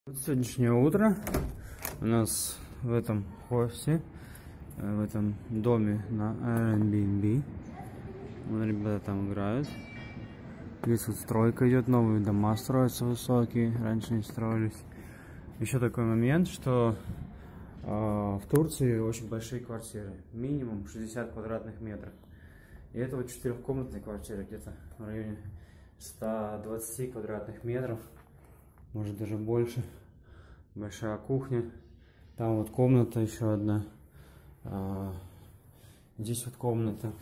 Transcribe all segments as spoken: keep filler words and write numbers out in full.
Вот сегодняшнее утро у нас в этом хосте, в этом доме на Airbnb. Вон ребята там играют. Здесь вот стройка идет, новые дома строятся высокие, раньше не строились. Еще такой момент, что э, в Турции очень большие квартиры, минимум шестьдесят квадратных метров. И это вот четырехкомнатные квартиры, где-то в районе ста двадцати квадратных метров, может даже больше. Большая кухня, там вот комната еще одна, а, здесь вот комната,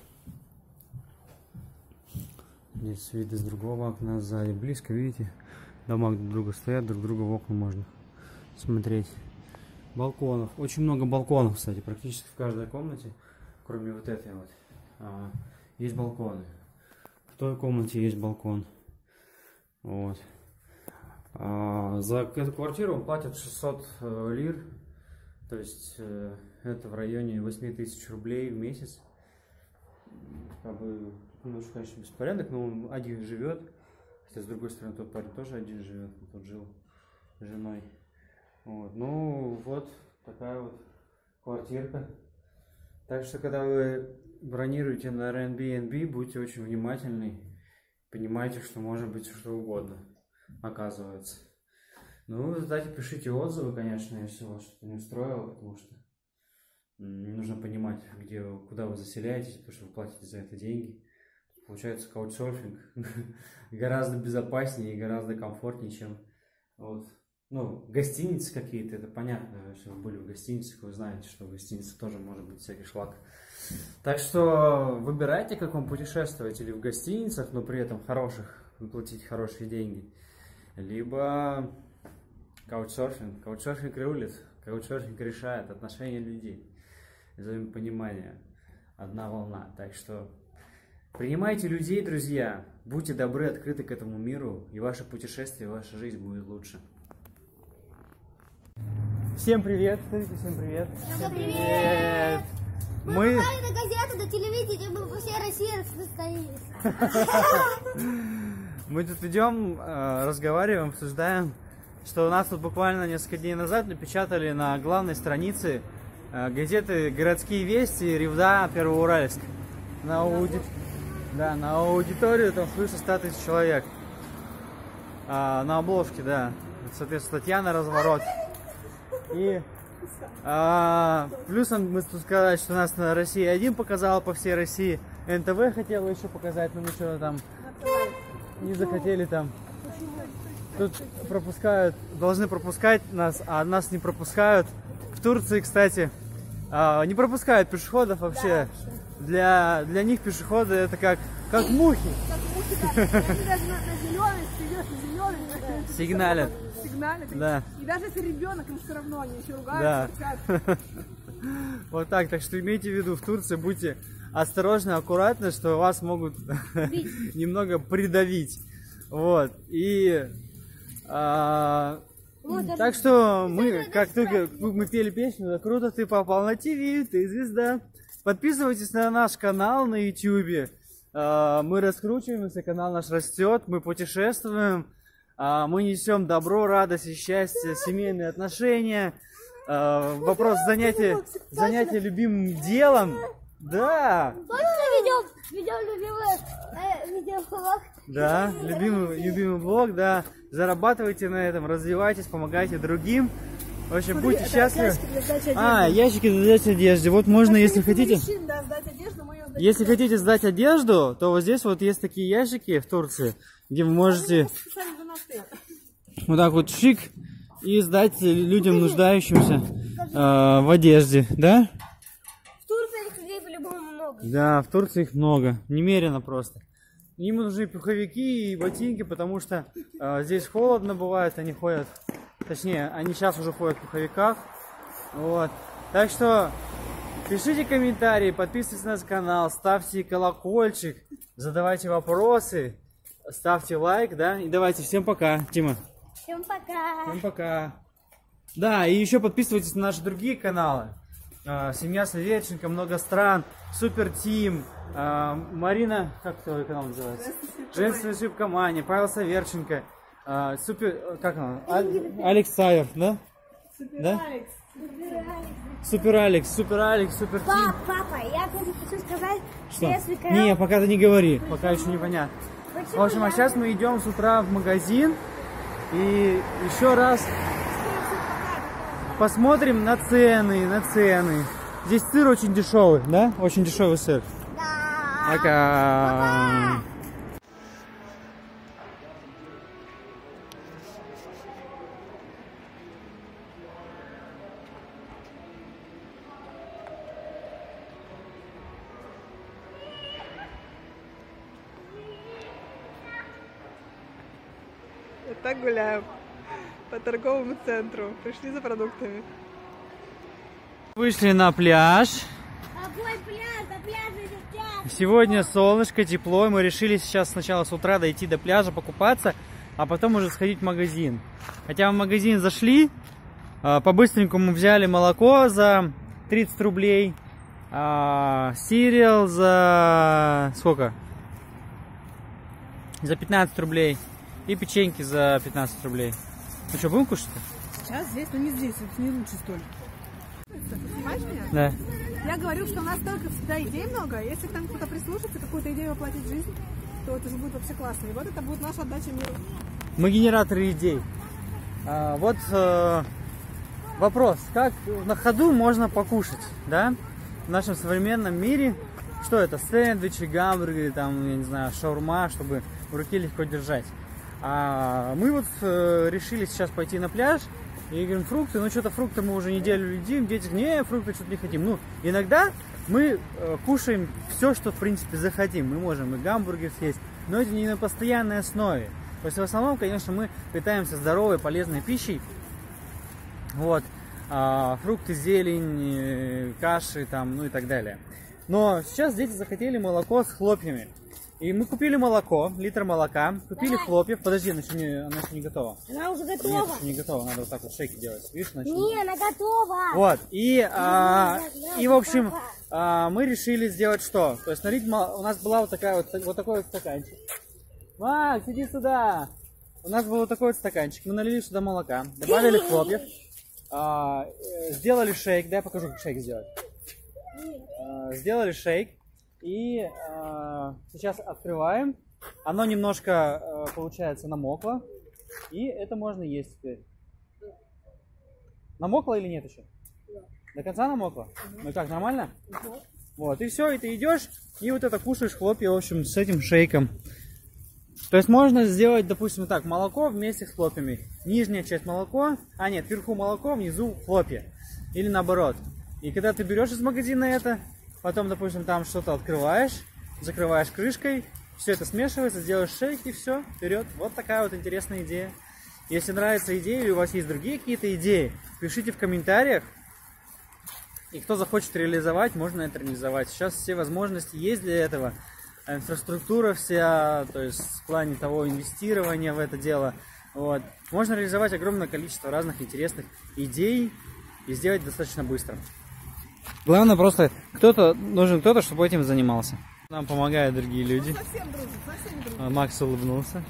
здесь виды с другого окна, сзади близко, видите, дома друг друга стоят, друг друга в окна можно смотреть. Балконов, очень много балконов, кстати, практически в каждой комнате, кроме вот этой вот, а, есть балконы. В той комнате есть балкон. Вот. А, за эту квартиру платят шестьсот э, лир, то есть э, это в районе восьми тысяч рублей в месяц. Как бы, ну, конечно, беспорядок, но он один живет, хотя с другой стороны тот парень тоже один живет, тот жил с женой. Вот. Ну вот такая вот квартирка. Так что когда вы бронируете на Airbnb, будьте очень внимательны, понимайте, что может быть что угодно. Оказывается. Ну, в результате пишите отзывы, конечно, если вас что-то не устроило, потому что нужно понимать, где вы, куда вы заселяетесь, потому что вы платите за это деньги. Получается, каучсерфинг гораздо безопаснее и гораздо комфортнее, чем вот, ну, гостиницы какие-то, это понятно, если вы были в гостиницах, вы знаете, что в гостинице тоже может быть всякий шлак. Так что выбирайте, как вам путешествовать, или в гостиницах, но при этом хороших, платить хорошие деньги. Либо каучсерфинг. Каучсерфинг рулит, каучсерфинг решает отношения людей, взаимопонимание, одна волна. Так что принимайте людей, друзья, будьте добры, открыты к этому миру, и ваше путешествие, ваша жизнь будет лучше. Всем привет, скажите всем привет. Всем привет! Мы, мы... попали на газету, на телевидение, мы по всей России расстоялись. Мы тут идем, разговариваем, обсуждаем, что у нас тут буквально несколько дней назад напечатали на главной странице газеты «Городские вести» Ревда, Первоуральск. На, ауди... да, на аудиторию там свыше ста тысяч человек. А, на обложке, да. Соответственно, статья на разворот. И а, плюсом мы тут сказали, что у нас на Россия один показала по всей России. эн тэ вэ хотела еще показать, но мы что-то там не захотели там. Тут пропускают, должны пропускать нас, а нас не пропускают. В Турции, кстати, а, не пропускают пешеходов вообще. Для, для них пешеходы это как, как мухи. Как мухи, да. Если даже на, на зеленый, ты идешь на зеленый, сигналят. Сигналят. Да. И даже если ребенок, им все равно, они еще ругаются. Да. Вот так, так что имейте в виду, в Турции будьте осторожны, аккуратны, что вас могут немного придавить. Вот. И а, вот, так что мы, как только мы пели песню, да, круто, ты попал на ТВ, ты звезда. Подписывайтесь на наш канал на ютубе. А, мы раскручиваемся, канал наш растет, мы путешествуем, а, мы несем добро, радость и счастье, семейные отношения. А, вопрос занятия, занятия любимым делом. Да. Точно ведем, ведем любимый э, видеоблог. Да, любимый, любимый блог, да. Зарабатывайте на этом, развивайтесь, помогайте другим. В общем, смотри, будьте счастливы. А, ящики для сдачи одежды. Вот можно, так, если хотите. Решим, да, сдать одежду, мы ее сдадим. Если хотите сдать одежду, то вот здесь вот есть такие ящики в Турции, где вы можете вот так вот шик и сдать людям, нуждающимся э, в одежде, да? Да, в Турции их много, немерено просто. Им нужны пуховики и ботинки, потому что э, здесь холодно бывает, они ходят, точнее, они сейчас уже ходят в пуховиках. Вот. Так что пишите комментарии, подписывайтесь на наш канал, ставьте колокольчик, задавайте вопросы, ставьте лайк, да, и давайте, всем пока, Тима. Всем пока. Всем пока. Да, и еще подписывайтесь на наши другие каналы. Семья Саверченко, много стран, Супер Тим, Марина, как твой канал называется? Женственная ошибка Мани, Павел Саверченко, А, супер, как он? Алекс Сайер, да? Супер Да? Алекс. Супер Алекс, Супер Алекс, Супер Тим. Пап, папа, я тоже хочу сказать, что, Что? если канал... Не, пока ты не говори, пока еще непонятно. Почему В общем, а я- сейчас мы идем с утра в магазин и еще раз посмотрим на цены, на цены. Здесь сыр очень дешевый, да? Очень дешевый сыр. Да. Пока. Вот так гуляем по торговому центру. Пришли за продуктами. Вышли на пляж. Какой пляж? На пляже сейчас. Сегодня солнышко, тепло, и мы решили сейчас сначала с утра дойти до пляжа, покупаться, а потом уже сходить в магазин. Хотя в магазин зашли, по-быстренькому взяли молоко за тридцать рублей, сириал за сколько? За пятнадцать рублей и печеньки за пятнадцать рублей. Ну что, будем кушать? Сейчас здесь, но не здесь, это не лучше столь. Ты понимаешь меня? Да. Я говорю, что у нас только всегда идей много. Если к нам кто-то прислушается, какую-то идею воплотить в жизнь, то это же будет вообще классно. И вот это будет наша отдача миру. Мы генераторы идей. А, вот э, вопрос, как на ходу можно покушать, да? В нашем современном мире, что это? Сэндвичи, гамбургеры, там, я не знаю, шаурма, чтобы в руке легко держать. А мы вот э, решили сейчас пойти на пляж и говорим, фрукты, ну что-то фрукты мы уже неделю едим, дети, не, фрукты что-то не хотим. Ну, иногда мы э, кушаем все, что в принципе захотим. Мы можем и гамбургер съесть, но это не на постоянной основе. То есть в основном, конечно, мы питаемся здоровой, полезной пищей. Вот. А, фрукты, зелень, каши там, ну и так далее. Но сейчас дети захотели молоко с хлопьями. И мы купили молоко, литр молока, купили Давай. хлопьев. Подожди, она еще не, она еще не готова. Она уже Нет, готова. еще не готова, надо вот так вот шейки делать. Видишь, она еще Не, она готова. Вот, и, а, да, и в общем, папа. а, мы решили сделать что? То есть налить, мол- у нас была вот такая вот, вот такой вот стаканчик. Макс, иди сюда! У нас был вот такой вот стаканчик, мы налили сюда молока, добавили хлопьев, а, э, сделали шейк, дай я покажу, как шейк сделать. А, сделали шейк, и а, сейчас открываем, оно немножко, а, получается, намокло, и это можно есть теперь. Намокло или нет еще? До конца намокло? Ну как, нормально? Вот, и все, и ты идешь, и вот это кушаешь хлопья, в общем, с этим шейком. То есть можно сделать, допустим, так, молоко вместе с хлопьями. Нижняя часть молоко, а нет, вверху молоко, внизу хлопья. Или наоборот. И когда ты берешь из магазина это, потом, допустим, там что-то открываешь, закрываешь крышкой, все это смешивается, делаешь шейк и все, вперед. Вот такая вот интересная идея. Если нравится идея или у вас есть другие какие-то идеи, пишите в комментариях. И кто захочет реализовать, можно это реализовать. Сейчас все возможности есть для этого. Инфраструктура вся, то есть в плане того инвестирования в это дело. Вот. Можно реализовать огромное количество разных интересных идей и сделать достаточно быстро. Главное просто, кто-то нужен кто-то, чтобы этим занимался. Нам помогают другие люди. Совсем дружит, совсем дружит. Макс улыбнулся.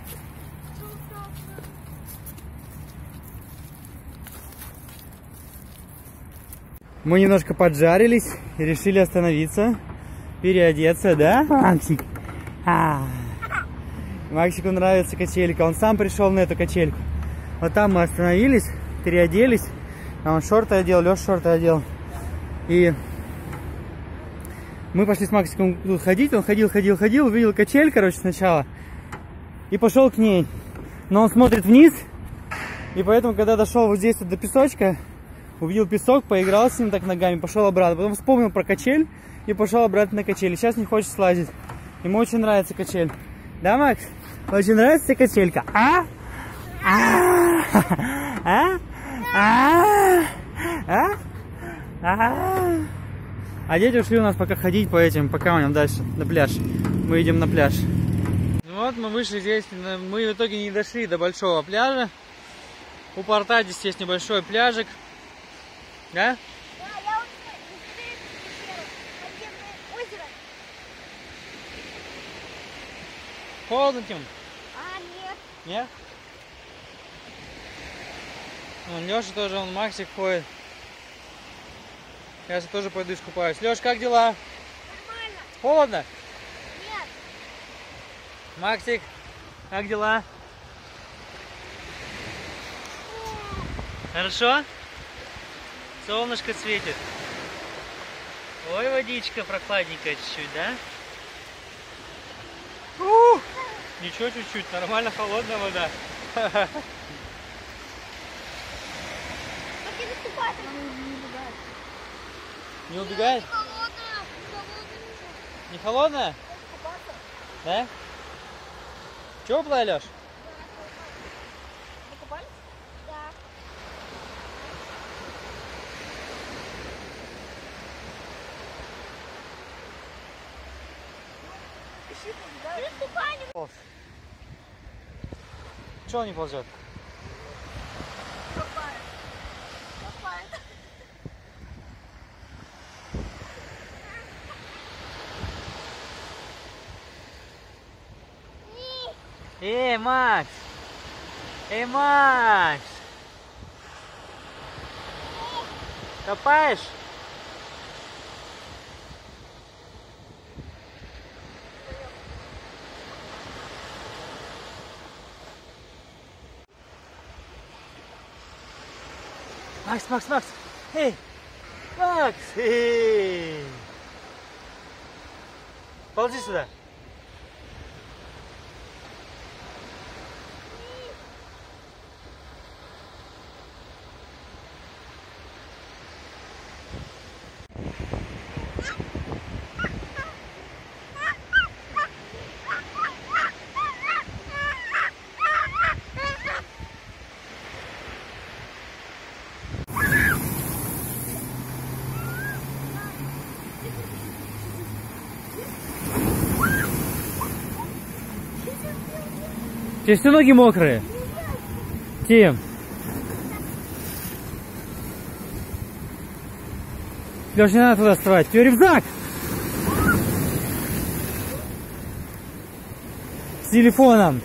Мы немножко поджарились и решили остановиться, переодеться, да, Максик? А. Максику нравится качелька, он сам пришел на эту качельку. Вот там мы остановились, переоделись, а он шорты одел, Леша шорты одел. И мы пошли с Максиком тут ходить, он ходил, ходил, ходил, увидел качель, короче, сначала, и пошел к ней. Но он смотрит вниз, и поэтому, когда дошел вот здесь вот до песочка, увидел песок, поиграл с ним так ногами, пошел обратно. Потом вспомнил про качель и пошел обратно на качель. И сейчас не хочет слазить. Ему очень нравится качель. Да, Макс? Очень нравится тебе качелька? А? А? А? А? А? А? А дети ушли у нас пока ходить по этим, пока мы идем дальше на пляж. Мы идем на пляж. Ну вот мы вышли здесь, мы в итоге не дошли до большого пляжа. У порта здесь есть небольшой пляжик. Да? Да, я уже подземное озеро. Холодно, Тим? А, нет. Нет? Вон Леша тоже, он Максик ходит. Я тоже пойду искупаюсь. Леш, как дела? Нормально. Холодно? Нет. Максик, как дела? Хорошо? Солнышко светит. Ой, водичка прохладненькая чуть-чуть, да? Ух! Ничего, чуть-чуть, нормально холодная вода. Как я наступаю? Не убегает? Холодная. Не холодная? Да? Теплая, Леш? Вы купались? Да. Полз. Чего он не ползет? Копает. Копает. Эй, Макс! Эй, Макс! Копаешь? Макс, Макс, Макс! Эй! Макс! Эй! Ползи сюда! У тебя все ноги мокрые? Тим. Леш, не надо туда вставать. У тебя рюкзак. С телефоном.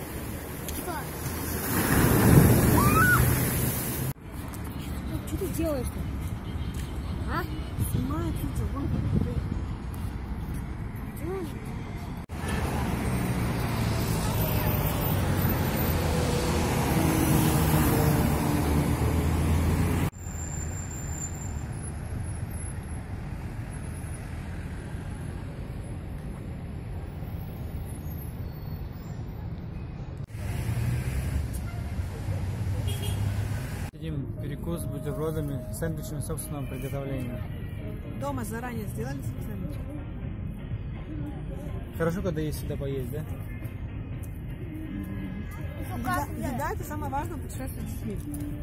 Что ты делаешь-то? А? Снимает видео, вон как. Сидим, перекус с бутербродами, сэндвичами собственного приготовления. Дома заранее сделали сэндвич. Хорошо, когда есть сюда поесть, да? Еда, еда это самое важное в путешествии с детьми.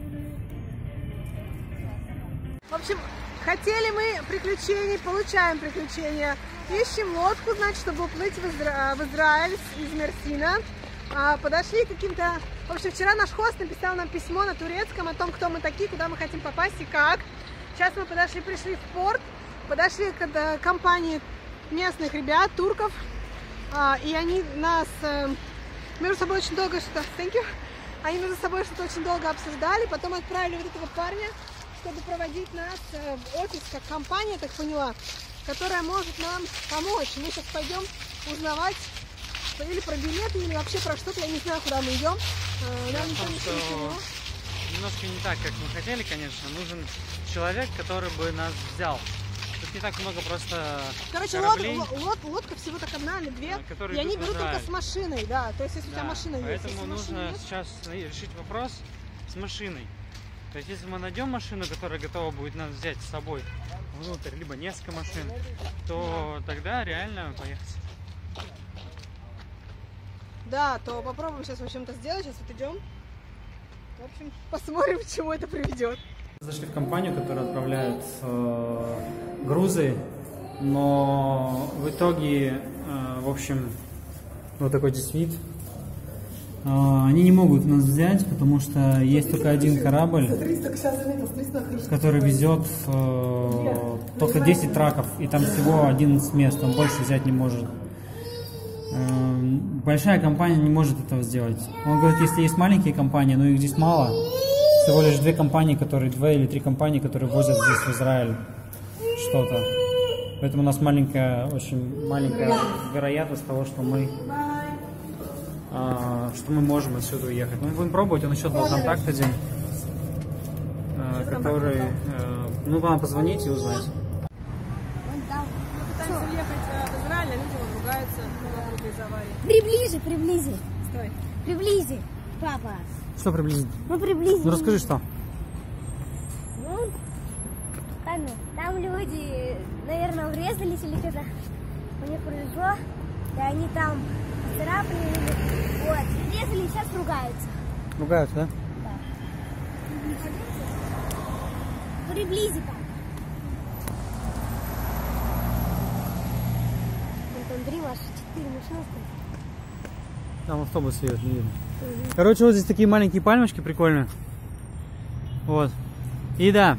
В общем, хотели мы приключений, получаем приключения. Ищем лодку, значит, чтобы уплыть в, Изра... в Израиль из Мерсина. А, подошли к каким-то... В общем, вчера наш хост написал нам письмо на турецком о том, кто мы такие, куда мы хотим попасть и как. Сейчас мы подошли, пришли в порт, подошли к компании местных ребят, турков, а, и они нас э, между собой очень долго что-то... Thank you. Они между собой что-то очень долго обсуждали, потом отправили вот этого парня, чтобы проводить нас э, в офис, как компания, так поняла, которая может нам помочь. Мы сейчас пойдем узнавать или про билеты, или вообще про что-то, я не знаю, куда мы идем. Нам Дело в том, что немножко не так, как мы хотели, конечно. Нужен человек, который бы нас взял. Тут не так много просто Короче, кораблей, лод, лод, лодка всего так одна или две, которые и они идут в берут только Израиль. с машиной, да. То есть, если Да, у тебя машина есть. поэтому Если нужно машины нет, сейчас решить вопрос с машиной. То есть, если мы найдем машину, которая готова будет нас взять с собой внутрь, либо несколько машин, то тогда реально поехать. да, то попробуем сейчас, в общем-то, сделать. Сейчас вот идем. В общем, посмотрим, к чему это приведет. Зашли в компанию, которая отправляет э, грузы, но в итоге, э, в общем, вот такой здесь вид. Э, они не могут нас взять, потому что есть только один корабль, который везет э, только десять траков, и там всего одиннадцать мест, он больше взять не может. Э, большая компания не может этого сделать. Он говорит, если есть маленькие компании, но их здесь мало, всего лишь две компании, которые, две или три компании, которые возят здесь в Израиль что-то. Поэтому у нас маленькая, очень маленькая вероятность того, что мы, а, что мы можем отсюда уехать. Мы будем пробовать, он еще дал контакт один, а, который, а, ну, вам позвонить и узнать. Приблизи, приблизи. Стой. Приблизи, папа. Что приблизить? Ну, приблизи. Ну, расскажи, что. Ну, там, там люди, наверное, врезались или что-то. У них произошло. И они там царапали. Вот, врезали и сейчас ругаются. Ругаются, да? Да. Приблизи там. Вон там три машины, четыре машины. Там автобус едет, не видно. Короче, вот здесь такие маленькие пальмочки прикольные. Вот. И да.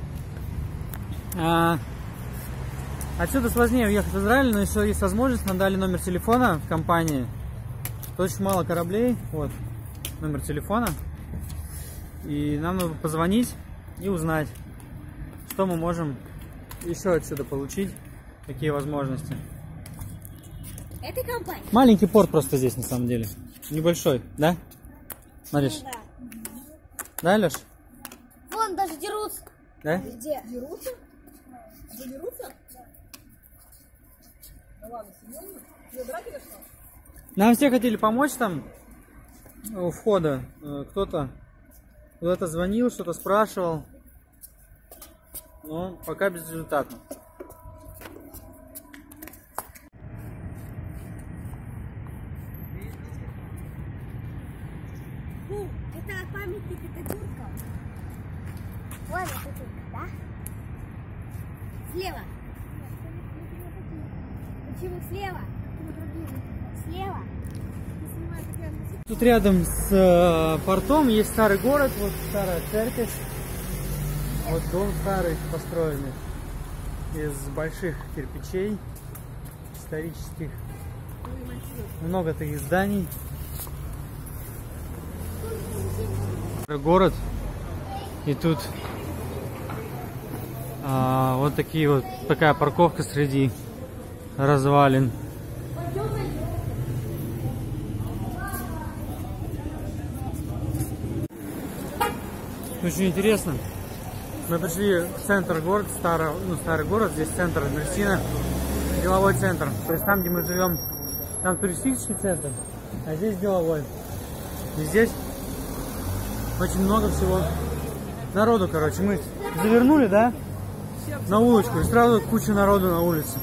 А, отсюда сложнее уехать в Израиль, но еще есть возможность. Нам дали номер телефона в компании. Тут очень мало кораблей. Вот. Номер телефона. И нам нужно позвонить и узнать, что мы можем еще отсюда получить. Какие возможности. Это компания. Маленький порт просто здесь на самом деле. Небольшой, да? Смотришь? Да. Да, Леш? Вон даже дерутся. Да? Где? Дерутся? Дерутся? Ну ладно, серьезно? Тебе драки или что? Нам все хотели помочь там у входа. Кто-то куда-то звонил, что-то спрашивал. Но пока безрезультатно. Это памятник Ататюрка. Вон Ататюрка, да? Слева. Почему слева? Слева. Тут рядом с э, портом есть старый город, вот старая церковь. Вот дом старый построенный из больших кирпичей исторических. Много таких зданий. Город, и тут а, вот такие вот такая парковка среди развалин. Очень интересно. Мы пришли в центр города, старый, ну, старый город, здесь центр Мерсина, деловой центр. То есть там, где мы живем, там туристический центр, а здесь деловой. И здесь очень много всего народу, короче. Мы завернули, да, на улочку, и сразу куча народу на улице.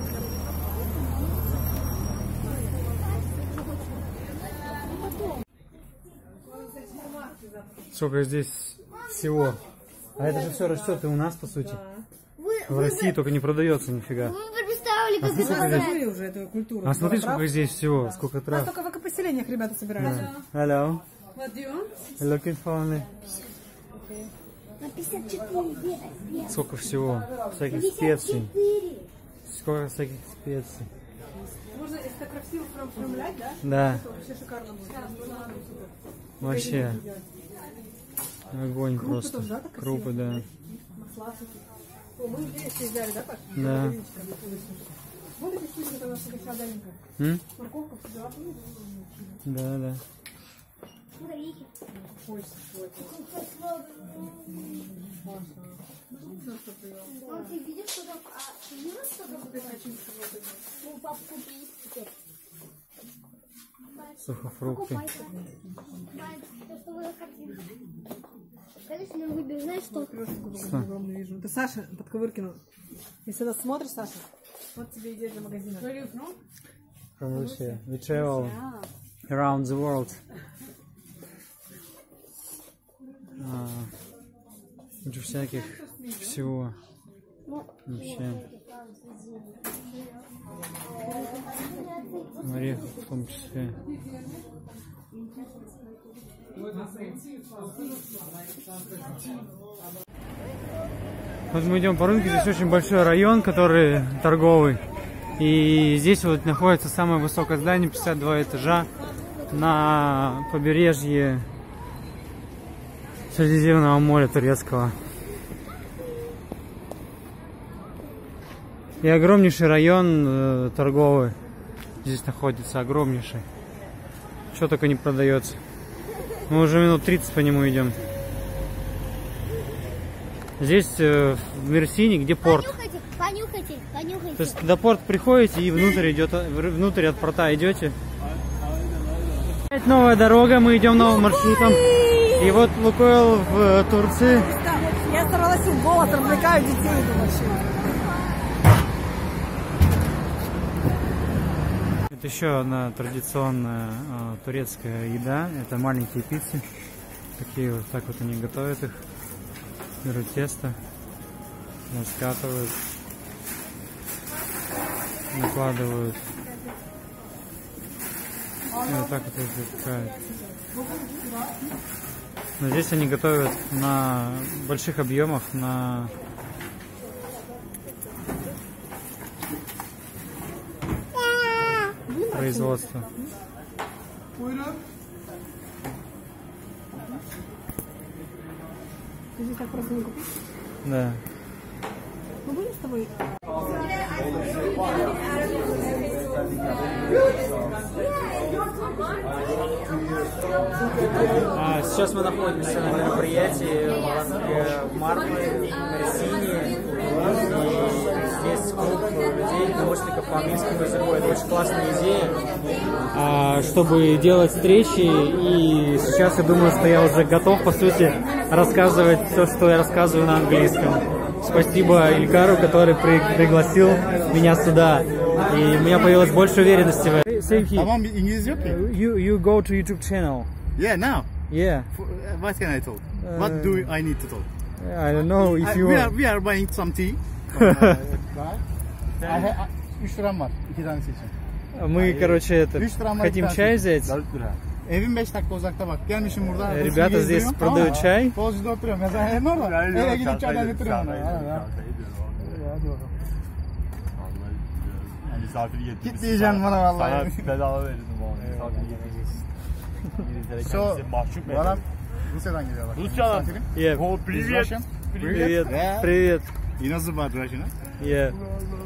Сколько здесь всего. А это же все растет и у нас, по сути. В России только не продается нифига. Вы представили, как А смотри, сколько здесь... уже эту культуру. А смотри, сколько здесь всего, сколько А трав. только в экопоселениях ребята собираются. Hello. What do you want? Looking for only. на пятьдесят четыре где-то. Сколько всего, всяких пятьдесят специй. четыре. Сколько всяких специй. Можно, если так красиво оформлять, да? Да. То вообще шикарно будет. Вообще. Огонь Крупы просто. тоже, да, так Крупы, да. О, мы здесь все взяли, да, Паш? Да. Вот эти штуки, это у нас такая маленькая. М? Морковка, все дела. Да, да. Ой, вот. Он ты видишь, что там? А ты видишь, что там? Ну, папа купи теперь. Сухофрукты. Покупай, покупай. То, что вы хотите. Конечно, мы выберем, знаешь что? Что? Огромный вижу. Это Саша Подковыркина. Если нас смотришь, Саша, вот тебе идея для магазина. From Russia. We travel around the world. А, куча всяких всего. Вообще. Орехов в том числе. Вот мы идем по рынку, здесь очень большой район, который торговый. И здесь вот находится самое высокое здание, пятьдесят два этажа, на побережье Средиземного моря турецкого. И огромнейший район э, торговый здесь находится, огромнейший. Что только не продается. Мы уже минут тридцать по нему идем. Здесь э, в Мерсине, где порт. Понюхайте, понюхайте, понюхайте. То есть до порта приходите и внутрь идет, внутрь от порта идете. Новая дорога, мы идем новым маршрутом. И вот Лукойл в Турции. Я старалась в голод, развлекаю детей, думаю. Это еще одна традиционная э, турецкая еда. Это маленькие пиццы. Такие вот, так вот они готовят их. Берут тесто, раскатывают, накладывают. И вот так вот выпекают. Но здесь они готовят на больших объемах, на производство. Ты здесь так просто не купишь? Да. Мы будем с тобой? А, сейчас мы находимся на мероприятии в Мармаре, в Мерсине. И здесь клуб людей, помощников по английскому языку. Это очень классная идея, а, чтобы делать встречи. И сейчас я думаю, что я уже готов, по сути, рассказывать все, что я рассказываю на английском. Спасибо Илькару, который при пригласил меня сюда. И у меня появилась больше уверенности в этом. Tamam, İngilizce yok mu? You, you go to YouTube channel. Yeah, now. Yeah. What can I talk? What do I need to talk? I don't know if I, you we, are, want. we are buying some tea. üç liram var. iki tanesi için. Мы, короче, это, Üç liram var. хотим чай взять. Evim beş dakika uzakta bak. Gelmişim burada. Э, Ребята здесь продают чай. Bolcu'da oturuyorum. Mesela hem orada. Eve gidip çaydan götürüyorum. Hadi bakalım. Misafir getirmişsin. Git diyeceğim bana vallahi. Sana bedava verirdim onu. Misafir getireceksin. So, mahcup bu adam eder. Rusya'dan geliyor bak. Rusya'dan. Misafirim. Yeah. О, He's привет. Russian. Привет. Yeah. Привет. He knows about Russian, huh? Yeah.